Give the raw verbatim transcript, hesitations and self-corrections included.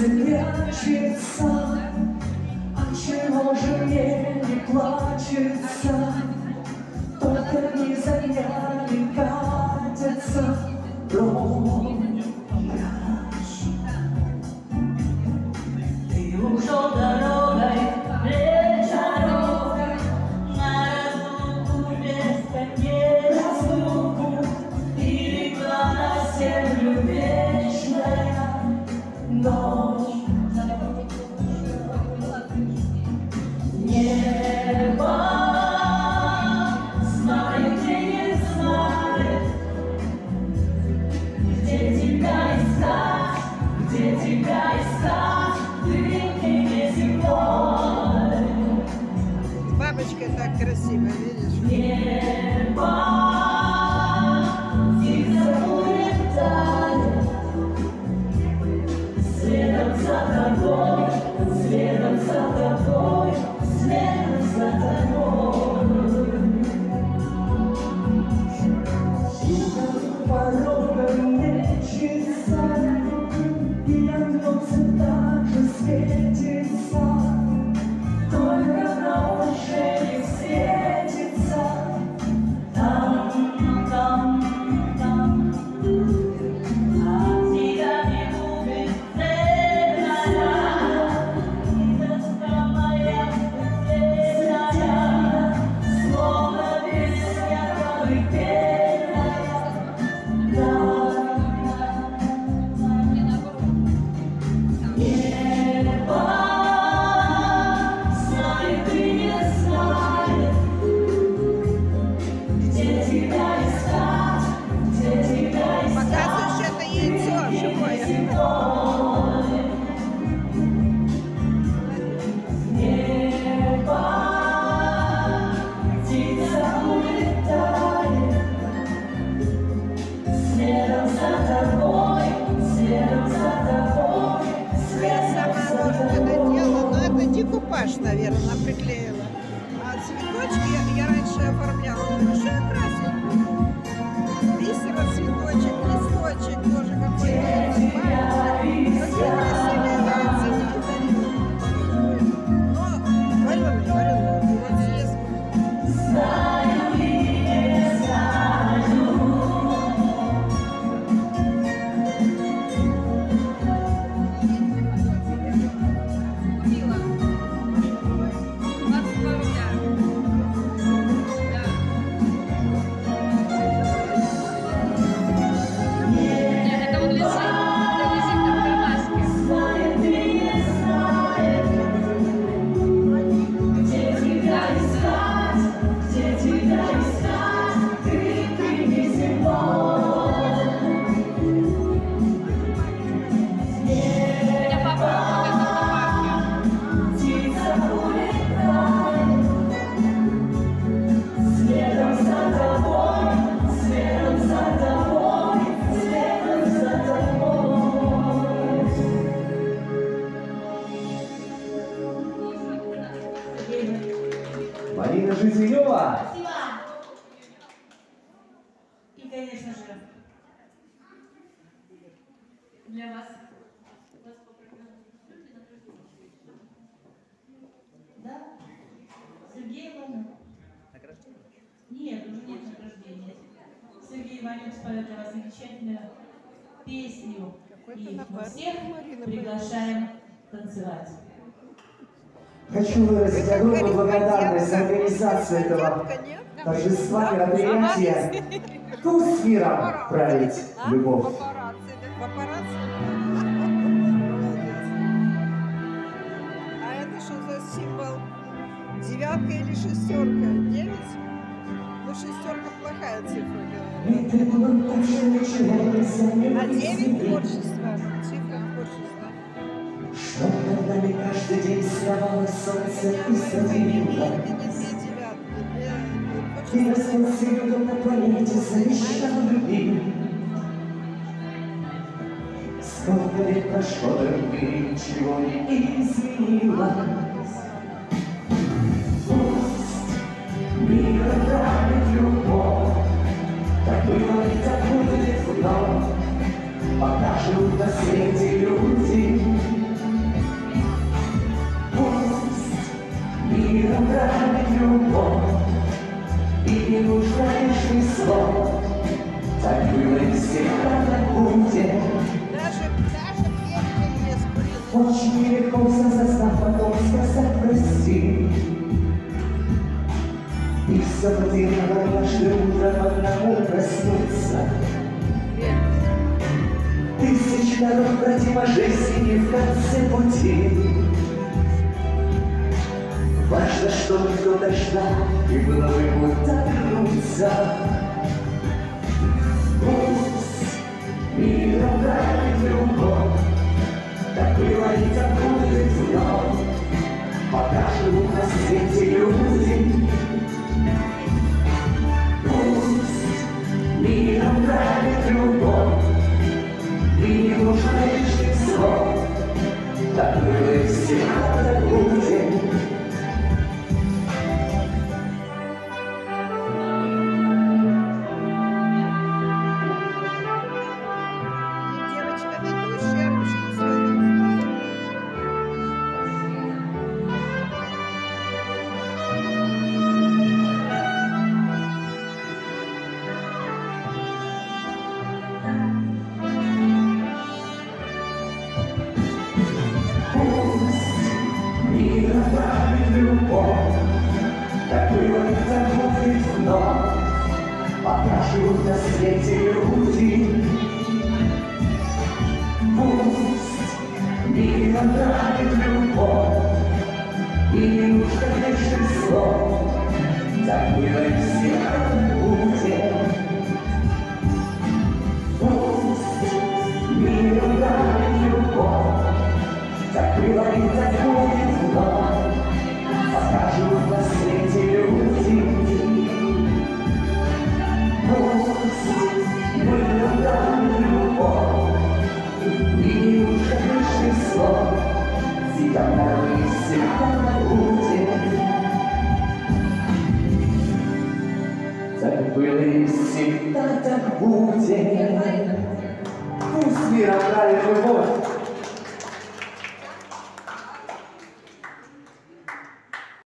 сердце прячется, отчего же мне не плачется? Только не за днями катятся дождь. Ты ушел дорогой, вечером, на разлуку бесконечную, и легла на землю вечная ночь. Небо знает и не знает, где тебя искать, где тебя искать, ты не земной. Бабочка так красиво, видишь? Небо тихо улетает, следом за тобой, следом за тобой, следом за тобой. И порогом мечется, и окнце также светится, только на ушей светится. Там, там, там, а тебя не любит цельная, и тоска моя цельная, словно песня колыбельная. Небо знает и не знает, где тебя искать, где тебя искать. Показываешь это яйцо живое. Небо птица улетает, следом за тобой, следом за тобой, Я следом сама за тоже тобой. это делала, но это декупаж, наверное, она приклеила. А цветочки я, я раньше оформляла, большой красный. Бисера, цветочек, листочек тоже какой-то. Какие красивые яйца. Но вареные, вареные. Вот здесь. Знаю и не знаю. Мила, двадцать два рубля. Да. Нет, это он лежит. Это лежит на кармашке. Знает и не знает, где тебя искать, где тебя искать, ты, ты не земной. Меня папа работает в автопарке. Птица улетает, следом за тобой, следом за тобой, следом за тобой. Марина Жизелева. Спасибо. И, конечно же, для вас. Вас попросили. Да? Сергей Иванов. Нет, уже нет награждения. Сергей Иванов споет для вас замечательную песню. И мы всех приглашаем танцевать. Хочу выразить огромную благодарность за организацию этого торжества, мероприятия. Туз с миром править любовь. Папарацци, да? Папарацци? Молодец. А это что за символ? Девятка или шестерка? Девять? Ну, шестерка плохая цифра, говорят. А девять творчество. Цифра творчества. Что над нами каждый день сравняло солнце и светило, и распустил на планете завещал любви. Сколько лет прошло, да в мире ничего не изменилось. Пусть мир правит любовь, так было и так будет вновь. Пока живут на свете люди, всегда так будет. Даже, даже пепел не скурил. Очень легко все застав, потом сказать прости. И все потеряно, каждое утро одному проснуться. Тысяч дорог пройти по жизни в конце пути. Важно, чтобы кто-то ждал, и было бы куда вернуться. Пусть миром правит любовь, так было и так будет вновь. Пока живут на свете люди. Пусть миром правит любовь, и не нужно лишних слов. Так было и всегда так будет. Так было и так будет вновь, пока живут на свете люди. Пусть миром правит любовь, и не нужно лишних слов. Так было и всегда будет. Пусть миром правит любовь, так было и так будет вновь. Пока живут на свете люди. Пусть миром правит любовь, и не нужно лишних слов. Всегда и всегда будет. Так было и всегда.